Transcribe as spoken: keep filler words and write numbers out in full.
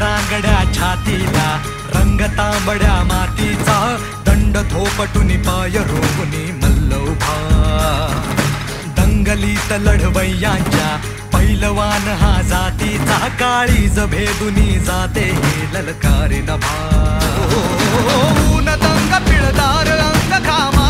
रांगड्या छातीला रंग तांबड्या मातीचा दंड थोपटुनी पाय रोवुनी मल्ल उभा दंगलीत लढवय्यांच्या पैलवान हा जातीचा काळीज भेदुनी जाते हे ललकारी नभा ऊन दंग पिळदार अंग घामा